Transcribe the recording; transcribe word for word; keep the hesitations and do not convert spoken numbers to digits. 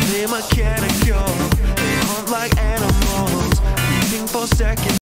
body mechanical. They hunt like animals, looking for second